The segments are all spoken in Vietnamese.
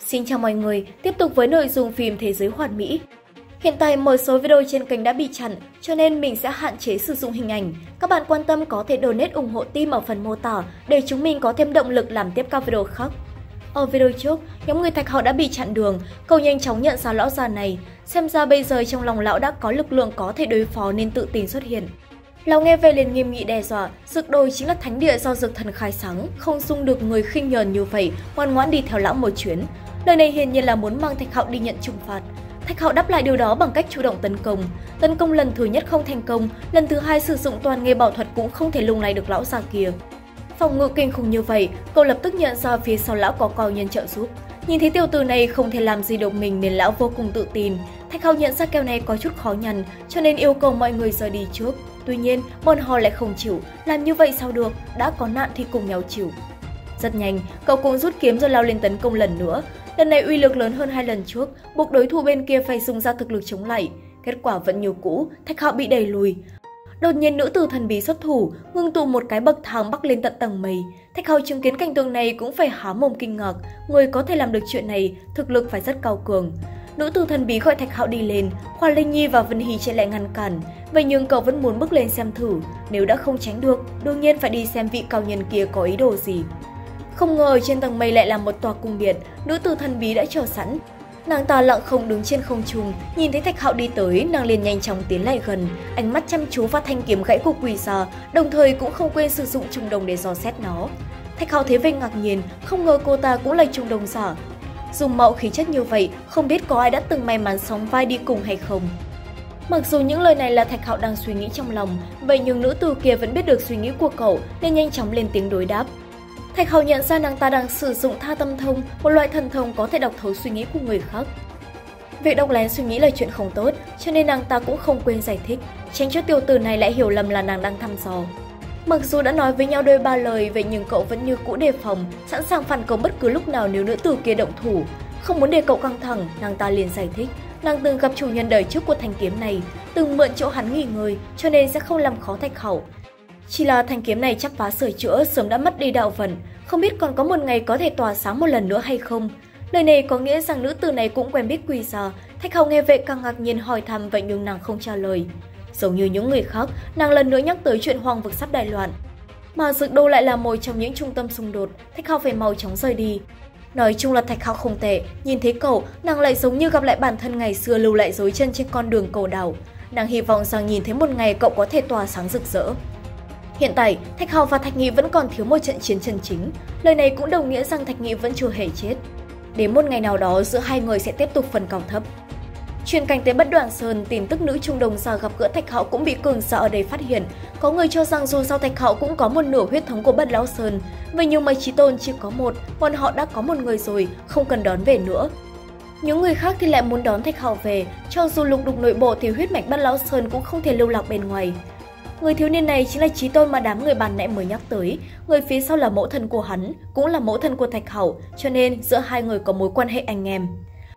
Xin chào mọi người, tiếp tục với nội dung phim Thế giới hoàn mỹ. Hiện tại một số video trên kênh đã bị chặn, cho nên mình sẽ hạn chế sử dụng hình ảnh. Các bạn quan tâm có thể donate ủng hộ team ở phần mô tả để chúng mình có thêm động lực làm tiếp các video khác. Ở video trước, nhóm người Thạch Hạo đã bị chặn đường, cậu nhanh chóng nhận ra lão già này. Xem ra bây giờ trong lòng lão đã có lực lượng có thể đối phó nên tự tin xuất hiện. Lão nghe về liền nghiêm nghị đe dọa, Dược Đồi chính là thánh địa do Dược Thần khai sáng, không dung được người khinh nhờn như vậy, ngoan ngoãn đi theo lão một chuyến. Lời này hiển nhiên là muốn mang Thạch Hạo đi nhận trừng phạt. Thạch Hạo đáp lại điều đó bằng cách chủ động tấn công. Tấn công lần thứ nhất không thành công, lần thứ hai sử dụng toàn nghề bảo thuật cũng không thể lung lay được lão già kia. Phòng ngự kinh khủng như vậy, cậu lập tức nhận ra phía sau lão có cao nhân trợ giúp. Nhìn thấy tiểu tử này không thể làm gì được mình nên lão vô cùng tự tin. Thạch Hạo nhận ra kèo này có chút khó nhằn, cho nên yêu cầu mọi người rời đi trước. Tuy nhiên, bọn họ lại không chịu, làm như vậy sao được, đã có nạn thì cùng nhau chịu. Rất nhanh, cậu cũng rút kiếm rồi lao lên tấn công lần nữa. Lần này uy lực lớn hơn hai lần trước, buộc đối thủ bên kia phải dùng ra thực lực chống lại. Kết quả vẫn như cũ, Thạch Hạo bị đẩy lùi. Đột nhiên nữ tử thần bí xuất thủ, ngưng tụ một cái bậc thang bắc lên tận tầng mây. Thạch Hạo chứng kiến cảnh tượng này cũng phải há mồm kinh ngạc, người có thể làm được chuyện này, thực lực phải rất cao cường. Nữ tử thần bí gọi Thạch Hạo đi lên, Hoa Linh Nhi và Vân Hy chạy lại ngăn cản. Vậy nhưng cậu vẫn muốn bước lên xem thử, nếu đã không tránh được, đương nhiên phải đi xem vị cao nhân kia có ý đồ gì. Không ngờ trên tầng mây lại là một tòa cung điện, nữ tử thần bí đã chờ sẵn. Nàng ta lặng không đứng trên không trung, nhìn thấy Thạch Hạo đi tới, nàng liền nhanh chóng tiến lại gần, ánh mắt chăm chú vào thanh kiếm gãy của quỷ già, đồng thời cũng không quên sử dụng trùng đồng để dò xét nó. Thạch Hạo thấy vậy ngạc nhiên, không ngờ cô ta cũng là trùng đồng giả. Dùng mạo khí chất như vậy, không biết có ai đã từng may mắn sóng vai đi cùng hay không. Mặc dù những lời này là Thạch Hạo đang suy nghĩ trong lòng, vậy nhưng nữ tử kia vẫn biết được suy nghĩ của cậu nên nhanh chóng lên tiếng đối đáp. Thạch Hạo nhận ra nàng ta đang sử dụng Tha Tâm Thông, một loại thần thông có thể đọc thấu suy nghĩ của người khác. Việc đọc lén suy nghĩ là chuyện không tốt, cho nên nàng ta cũng không quên giải thích, tránh cho tiểu tử này lại hiểu lầm là nàng đang thăm dò. Mặc dù đã nói với nhau đôi ba lời, vậy nhưng cậu vẫn như cũ đề phòng, sẵn sàng phản công bất cứ lúc nào nếu nữ tử kia động thủ. Không muốn để cậu căng thẳng, nàng ta liền giải thích, nàng từng gặp chủ nhân đời trước của thanh kiếm này, từng mượn chỗ hắn nghỉ ngơi, cho nên sẽ không làm khó Thạch Hạo. Chỉ là thanh kiếm này chắc phá sửa chữa, sớm đã mất đi đạo vận, không biết còn có một ngày có thể tỏa sáng một lần nữa hay không. Lời này có nghĩa rằng nữ tử này cũng quen biết quỷ già. Thạch Hạo nghe vậy càng ngạc nhiên hỏi thăm, vậy nhưng nàng không trả lời. Giống như những người khác, nàng lần nữa nhắc tới chuyện hoàng vực sắp đại loạn. Mà Dược Đô lại là một trong những trung tâm xung đột, Thạch Hạo phải mau chóng rời đi. Nói chung là Thạch Hạo không tệ, nhìn thấy cậu, nàng lại giống như gặp lại bản thân ngày xưa lưu lại dấu chân trên con đường cầu đảo. Nàng hy vọng rằng nhìn thấy một ngày cậu có thể tỏa sáng rực rỡ. Hiện tại, Thạch Hạo và Thạch Nghị vẫn còn thiếu một trận chiến chân chính. Lời này cũng đồng nghĩa rằng Thạch Nghị vẫn chưa hề chết. Đến một ngày nào đó, giữa hai người sẽ tiếp tục phân cao thấp. Chuyển cảnh tới Bất Đoạn Sơn, tin tức nữ trung đồng giả gặp gỡ Thạch Hạo cũng bị cường giả ở đây phát hiện. Có người cho rằng dù sao Thạch Hạo cũng có một nửa huyết thống của Bất Lão Sơn, vậy nhưng mấy chí tôn chỉ có một, bọn họ đã có một người rồi, không cần đón về nữa. Những người khác thì lại muốn đón Thạch Hạo về, cho dù lục đục nội bộ thì huyết mạch Bất Lão Sơn cũng không thể lưu lạc bên ngoài. Người thiếu niên này chính là chí tôn mà đám người bàn nãy mới nhắc tới, người phía sau là mẫu thân của hắn, cũng là mẫu thân của Thạch Hạo, cho nên giữa hai người có mối quan hệ anh em.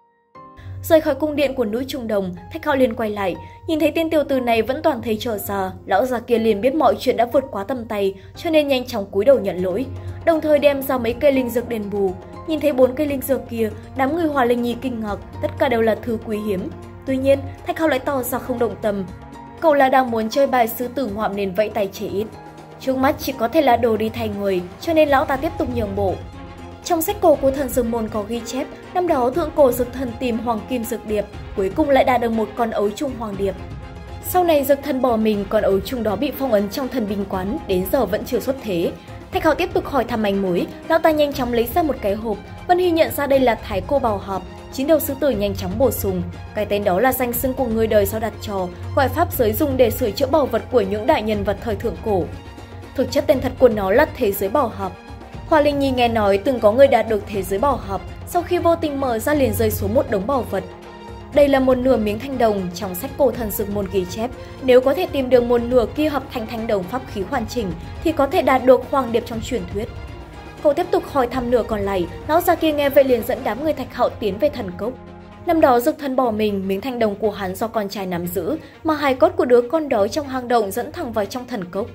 Rời khỏi cung điện của nữ trung đồng, Thạch Hạo liền quay lại, nhìn thấy tên tiểu tử này vẫn toàn thấy trở ra, lão già kia liền biết mọi chuyện đã vượt quá tầm tay, cho nên nhanh chóng cúi đầu nhận lỗi, đồng thời đem ra mấy cây linh dược đền bù. Nhìn thấy 4 cây linh dược kia, đám người Hoa Linh Nhi kinh ngạc, tất cả đều là thứ quý hiếm. Tuy nhiên, Thạch Hạo lại tỏ ra không động tâm. Cậu là đang muốn chơi bài sư tử ngoạm nên vẫy tay chỉ ít. Trước mắt chỉ có thể là đồ đi thay người, cho nên lão ta tiếp tục nhường bộ. Trong sách cổ của thần dược môn có ghi chép, năm đó thượng cổ dược thần tìm hoàng kim dược điệp, cuối cùng lại đạt được một con ấu trùng hoàng điệp. Sau này dược thần bỏ mình, con ấu trùng đó bị phong ấn trong thần binh quán, đến giờ vẫn chưa xuất thế. Thạch Hạo tiếp tục hỏi thăm manh mối, lão ta nhanh chóng lấy ra một cái hộp. Vân Hy nhận ra đây là Thái Cô Bảo Hạp. Chín đầu sư tử nhanh chóng bổ sung, cái tên đó là danh xưng của người đời sau đặt cho, gọi pháp giới dùng để sửa chữa bảo vật của những đại nhân vật thời thượng cổ. Thực chất tên thật của nó là Thế giới Bảo Hạp. Hoa Linh Nhi nghe nói từng có người đạt được Thế giới Bảo Hạp, sau khi vô tình mở ra liền rơi xuống một đống bảo vật. Đây là một nửa miếng thanh đồng, trong sách cổ thần dược môn ghi chép, nếu có thể tìm được một nửa kia hợp thành thanh đồng pháp khí hoàn chỉnh thì có thể đạt được hoàng điệp trong truyền thuyết. Cậu tiếp tục hỏi thăm nửa còn lại, lão già kia nghe vậy liền dẫn đám người Thạch Hạo tiến về thần cốc. Năm đó dược thần bỏ mình, miếng thanh đồng của hắn do con trai nắm giữ, mà hài cốt của đứa con đó trong hang động dẫn thẳng vào trong thần cốc.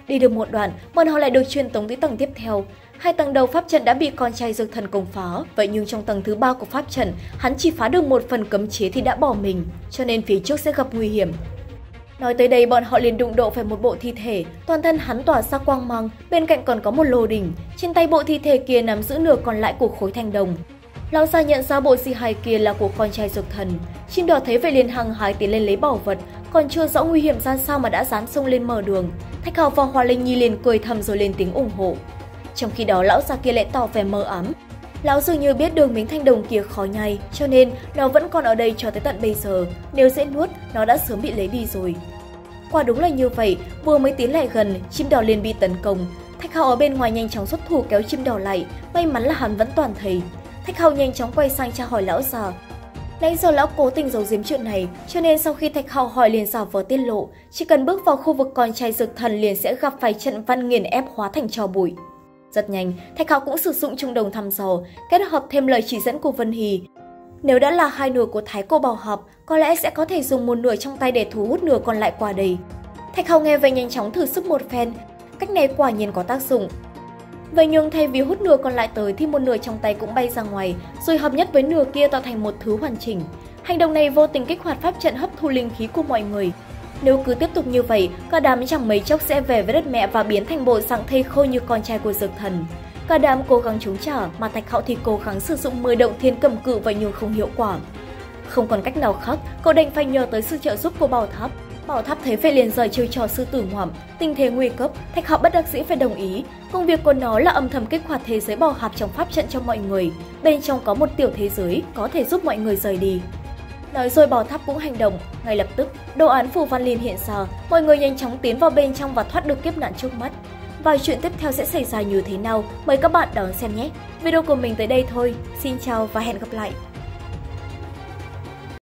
Đi được một đoạn, bọn họ lại được truyền tống tới tầng tiếp theo. 2 tầng đầu pháp trận đã bị con trai dược thần công phá, vậy nhưng trong tầng thứ 3 của pháp trận, hắn chỉ phá được một phần cấm chế thì đã bỏ mình, cho nên phía trước sẽ gặp nguy hiểm. Nói tới đây, bọn họ liền đụng độ phải một bộ thi thể, toàn thân hắn tỏa ra quang mang, bên cạnh còn có một lô đỉnh, trên tay bộ thi thể kia nắm giữ nửa còn lại của khối thanh đồng. Lão già nhận ra bộ di hài kia là của con trai dược thần, chim đỏ thấy vậy liền hăng hái tiến lên lấy bảo vật, còn chưa rõ nguy hiểm ra sao mà đã dám xông lên mở đường. Thạch Hạo và Hoa Linh Nhi liền cười thầm rồi lên tiếng ủng hộ. Trong khi đó lão già kia lại tỏ vẻ mờ ám. Lão dường như biết đường miếng thanh đồng kia khó nhai, cho nên nó vẫn còn ở đây cho tới tận bây giờ, nếu dễ nuốt, nó đã sớm bị lấy đi rồi. Quả đúng là như vậy, vừa mới tiến lại gần, chim đỏ liền bị tấn công. Thạch Hạo ở bên ngoài nhanh chóng xuất thủ kéo chim đỏ lại, may mắn là hắn vẫn toàn thây. Thạch Hạo nhanh chóng quay sang tra hỏi lão già. Nãy giờ lão cố tình giấu giếm chuyện này, cho nên sau khi Thạch Hạo hỏi liền giả vờ tiết lộ, chỉ cần bước vào khu vực con trai dược thần liền sẽ gặp phải trận văn nghiền ép hóa thành tro bụi. Rất nhanh, Thạch Hạo cũng sử dụng trung đồng thăm dò, kết hợp thêm lời chỉ dẫn của Vân Hì. Nếu đã là 2 nửa của Thái Cổ Bảo Hạp, có lẽ sẽ có thể dùng một nửa trong tay để thu hút nửa còn lại qua đây. Thạch Hạo nghe vậy nhanh chóng thử sức một phen, cách này quả nhiên có tác dụng. Vậy nhưng thay vì hút nửa còn lại tới thì một nửa trong tay cũng bay ra ngoài, rồi hợp nhất với nửa kia tạo thành một thứ hoàn chỉnh. Hành động này vô tình kích hoạt pháp trận hấp thu linh khí của mọi người. Nếu cứ tiếp tục như vậy, cả đám chẳng mấy chốc sẽ về với đất mẹ và biến thành bộ dạng thây khô như con trai của dược thần. Cả đám cố gắng chống trả, mà Thạch Hạo thì cố gắng sử dụng 10 động thiên cầm cự vậy nhưng không hiệu quả. Không còn cách nào khác, cậu đành phải nhờ tới sự trợ giúp của Bảo Tháp. Bảo Tháp thấy vậy liền rời chơi trò sư tử ngoạm, tình thế nguy cấp, Thạch Hạo bất đắc dĩ phải đồng ý. Công việc của nó là âm thầm kích hoạt thế giới bảo hạp trong pháp trận cho mọi người. Bên trong có một tiểu thế giới có thể giúp mọi người rời đi. Nói rồi Bảo Tháp cũng hành động, ngay lập tức đồ án phù văn liền hiện ra, mọi người nhanh chóng tiến vào bên trong và thoát được kiếp nạn trước mắt. Và chuyện tiếp theo sẽ xảy ra như thế nào? Mời các bạn đón xem nhé. Video của mình tới đây thôi. Xin chào và hẹn gặp lại.